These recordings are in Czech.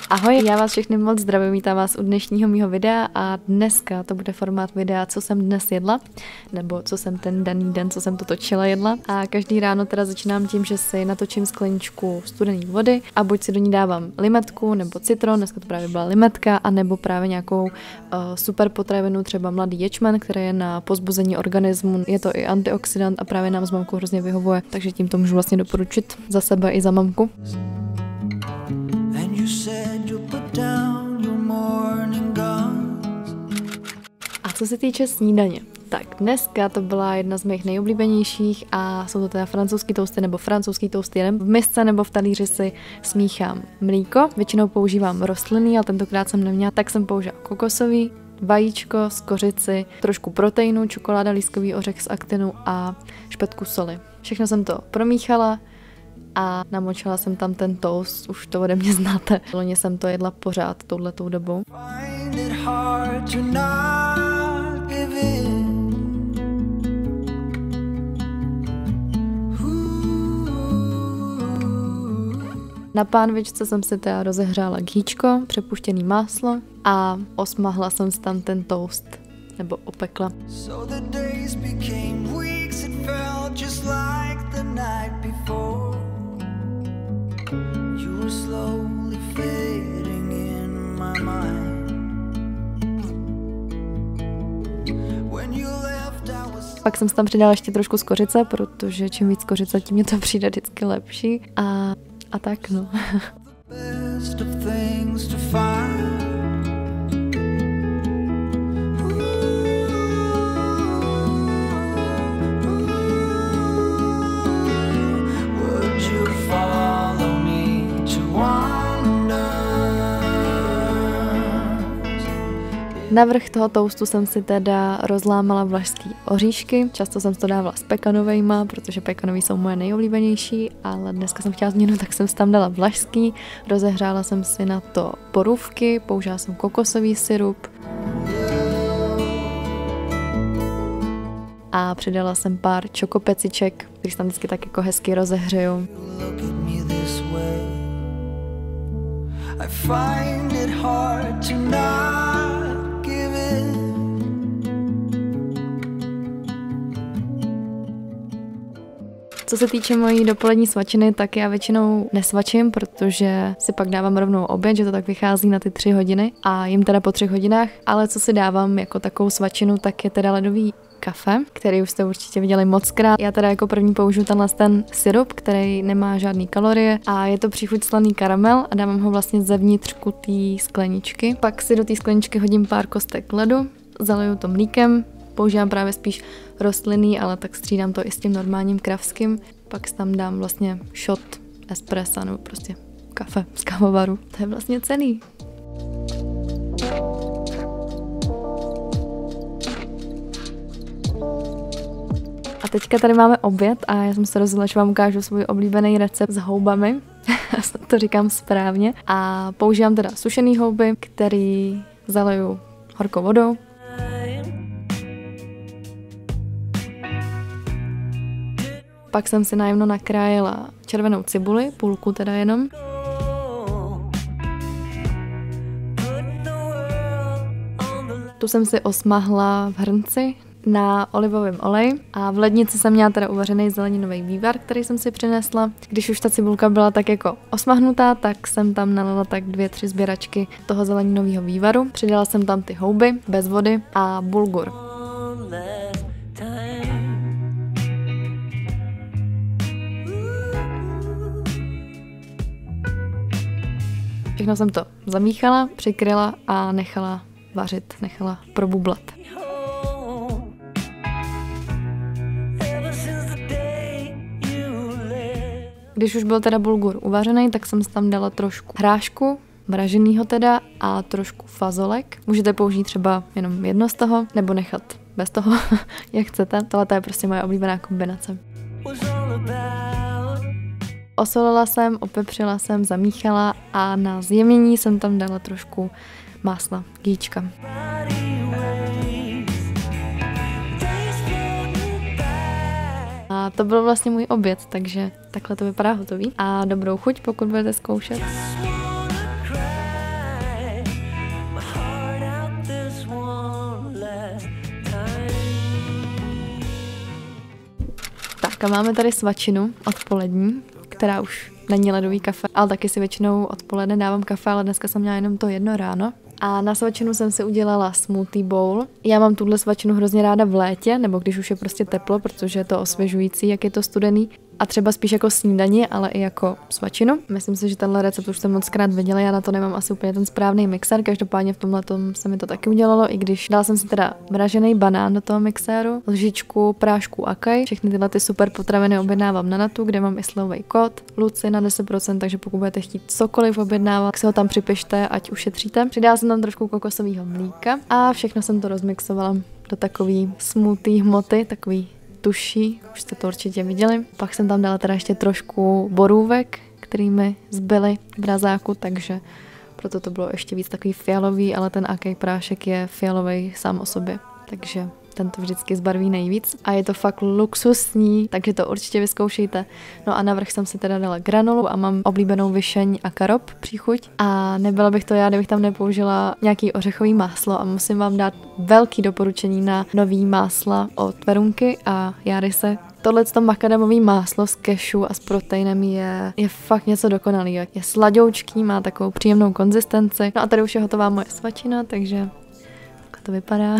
Ahoj, já vás všechny moc zdravím, vítám vás u dnešního mýho videa a dneska to bude formát videa, co jsem dnes jedla, nebo co jsem ten daný den, co jsem to točila, jedla. A každý ráno teda začínám tím, že si natočím skleničku studené vody a buď si do ní dávám limetku nebo citron, dneska to právě byla limetka, a nebo právě nějakou super potravinu, třeba mladý ječmen, který je na pozbuzení organismu, je to i antioxidant a právě nám s mamkou hrozně vyhovuje, takže tím to můžu vlastně doporučit za sebe i za mamku. A co se týče snídaně, tak dneska to byla jedna z mých nejoblíbenějších a jsou to teda francouzský toasty nebo francouzský toast, jen v misce nebo v talíři si smíchám mlíko, většinou používám rostlinný, ale tentokrát jsem neměla, tak jsem použila kokosový, vajíčko z kořici, trošku proteinu, čokoláda, lískový ořech z aktinu a špetku soli. Všechno jsem to promíchala a namočila jsem tam ten toast, už to ode mě znáte. Loni jsem to jedla pořád touhletou dobou. Na pánvičce jsem si teda rozehřála ghýčko, přepuštěný máslo a osmahla jsem si tam ten toast, nebo opekla. Pak jsem si tam přidala ještě trošku z kořice, protože čím víc kořice, tím mě to přijde vždycky lepší. A tak no. Navrch toho toastu jsem si teda rozlámala vlašský oříšky, často jsem to dávala s pekanovejma, protože pekanový jsou moje nejoblíbenější, ale dneska jsem chtěla změnu, tak jsem si tam dala vlašský, rozehřála jsem si na to borůvky, použila jsem kokosový sirup a přidala jsem pár čokopeciček, když tam vždycky tak jako hezky rozehřeju. Co se týče mojí dopolední svačiny, tak já většinou nesvačím, protože si pak dávám rovnou oběd, že to tak vychází na ty 3 hodiny a jim teda po 3 hodinách, ale co si dávám jako takovou svačinu, tak je teda ledový kafe, který už jste určitě viděli mockrát. Já teda jako první použiju ten syrup, který nemá žádný kalorie a je to příchuť slaný karamel a dávám ho vlastně zevnitřku té skleničky. Pak si do té skleničky hodím pár kostek ledu, zaliju to mlíkem, používám právě spíš rostlinný, ale tak střídám to i s tím normálním kravským. Pak si tam dám vlastně shot espressa nebo prostě kafe z kávovaru. To je vlastně celý. A teďka tady máme oběd a já jsem se rozhodla, že vám ukážu svůj oblíbený recept s houbami. To říkám správně. A používám teda sušený houby, který zaliju horkou vodou. Pak jsem si najemno nakrájela červenou cibuli, půlku teda jenom. Tu jsem si osmahla v hrnci na olivovém oleji a v lednici jsem měla teda uvařený zeleninový vývar, který jsem si přinesla. Když už ta cibulka byla tak jako osmahnutá, tak jsem tam nalila tak 2-3 sběračky toho zeleninového vývaru. Přidala jsem tam ty houby bez vody a bulgur. Všechno jsem to zamíchala, přikryla a nechala vařit, nechala probublat. Když už byl teda bulgur uvařený, tak jsem tam dala trošku hrášku, mraženýho teda, a trošku fazolek. Můžete použít třeba jenom jedno z toho, nebo nechat bez toho, jak chcete. Tohle je prostě moje oblíbená kombinace. Osolila jsem, opepřila jsem, zamíchala a na zjemnění jsem tam dala trošku másla, ghýčka. A to byl vlastně můj oběd, takže takhle to vypadá hotový. A dobrou chuť, pokud budete zkoušet. Dneska máme tady svačinu odpolední, která už není ledový kafe, ale taky si většinou odpoledne dávám kafe, ale dneska jsem měla jenom to jedno ráno. A na svačinu jsem si udělala smoothie bowl. Já mám tuhle svačinu hrozně ráda v létě, nebo když už je prostě teplo, protože je to osvěžující, jak je to studený. A třeba spíš jako snídani, ale i jako svačinu. Myslím si, že tenhle recept už jsem mockrát viděla, já na to nemám asi úplně ten správný mixer, každopádně v tomhletom se mi to taky udělalo, i když dala jsem si teda mražený banán do toho mixéru, lžičku prášku Akai. Všechny tyhle ty super potraviny objednávám na Natu, kde mám i slevový kód Luci na 10%, takže pokud budete chtít cokoliv objednávat, tak si ho tam připište, ať ušetříte. Přidala jsem tam trošku kokosového mlíka a všechno jsem to rozmixovala do takový smoothie hmoty, takový tuší, už jste to určitě viděli. Pak jsem tam dala teda ještě trošku borůvek, který mi zbyly v mrazáku, takže proto to bylo ještě víc takový fialový, ale ten Akai prášek je fialový sám o sobě, takže ten to vždycky zbarví nejvíc a je to fakt luxusní, takže to určitě vyzkoušejte. No a navrch jsem si teda dala granulu a mám oblíbenou višeň a karob příchuť a nebyla bych to já, kdybych tam nepoužila nějaký ořechový máslo a musím vám dát velký doporučení na nový másla od Verunky a Járise. Tohleto makadamový máslo s cashew a s proteinem je fakt něco dokonalého. Je sladoučký, má takovou příjemnou konzistenci. No a tady už je hotová moje svačina, takže to vypadá.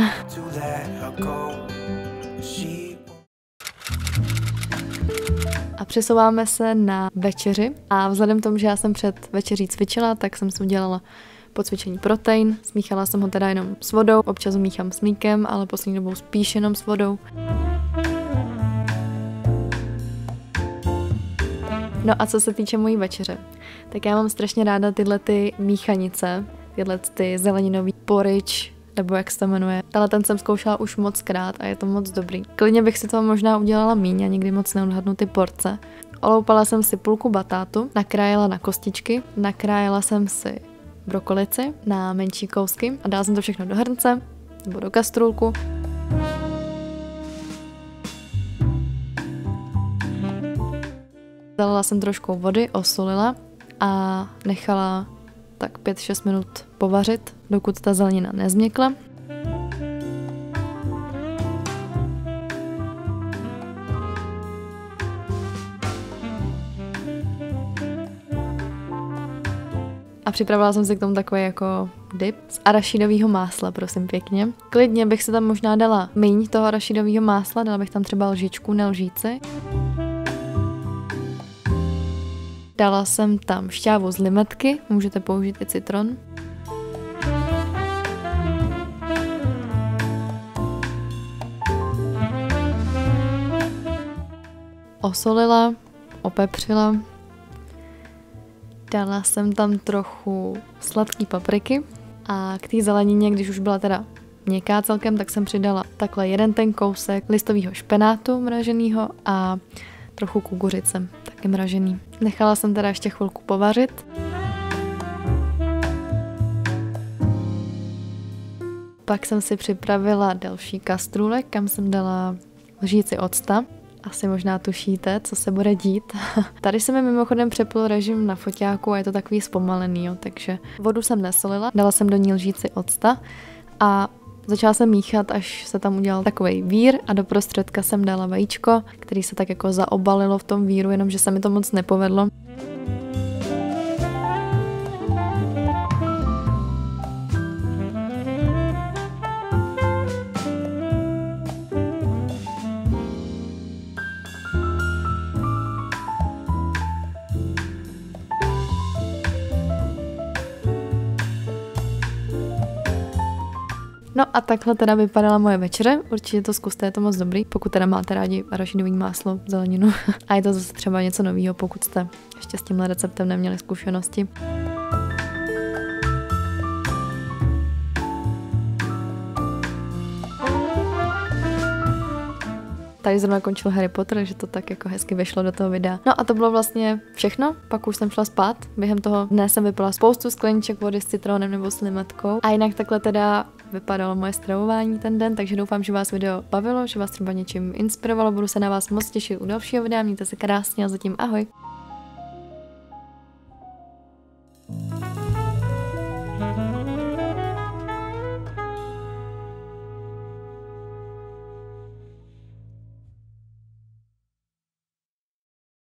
A přesouváme se na večeři a vzhledem k tomu, že já jsem před večeří cvičila, tak jsem si udělala po cvičení protein. Smíchala jsem ho teda jenom s vodou, občas ho míchám s mlíkem, ale poslední dobou spíš jenom s vodou. No a co se týče mojí večeře, tak já mám strašně ráda tyhle ty míchanice, tyhle ty zeleninový porridge, nebo jak se to jmenuje. Ale ten jsem zkoušela už mockrát a je to moc dobrý. Klidně bych si to možná udělala míň, a nikdy moc neodhadnu ty porce. Oloupala jsem si půlku batátu, nakrájela na kostičky, nakrájela jsem si brokolici na menší kousky a dala jsem to všechno do hrnce nebo do kastrůlku. Zalila jsem trošku vody, osolila a nechala tak 5-6 minut povařit, dokud ta zelenina nezměkla. A připravila jsem si k tomu takový jako dip z arašidového másla, prosím pěkně. Klidně bych se tam možná dala míň toho arašidového másla, dala bych tam třeba lžičku na lžíci. Dala jsem tam šťávu z limetky, můžete použít i citron. Osolila, opepřila. Dala jsem tam trochu sladký papriky a k té zelenině, když už byla teda měkká celkem, tak jsem přidala takhle jeden ten kousek listového špenátu mraženého a trochu kukuřice, taky mražený. Nechala jsem teda ještě chvilku povařit. Pak jsem si připravila další kastrůlek, kam jsem dala lžíci octa. Asi možná tušíte, co se bude dít. Tady se mi mimochodem přepl režim na foťáku a je to takový zpomalený, jo, takže vodu jsem nesolila, dala jsem do ní lžíci octa a začala jsem míchat, až se tam udělal takovej vír a do prostředka jsem dala vajíčko, který se tak jako zaobalilo v tom víru, jenomže se mi to moc nepovedlo. No a takhle teda vypadala moje večeře, určitě to zkuste, je to moc dobrý, pokud teda máte rádi arašidový máslo, zeleninu a je to zase třeba něco nového, pokud jste ještě s tímhle receptem neměli zkušenosti. Tady zrovna končil Harry Potter, takže to tak jako hezky vešlo do toho videa. No a to bylo vlastně všechno, pak už jsem šla spát. Během toho dne jsem vypila spoustu skleniček vody s citronem nebo s limetkou. A jinak takhle teda vypadalo moje stravování ten den, takže doufám, že vás video bavilo, že vás třeba něčím inspirovalo. Budu se na vás moc těšit u dalšího videa, mějte se krásně a zatím ahoj.